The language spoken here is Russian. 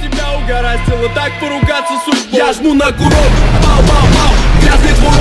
тебя угораздило так поругаться судьбой. Я жму на курок, бау-бау-бау, грязный твой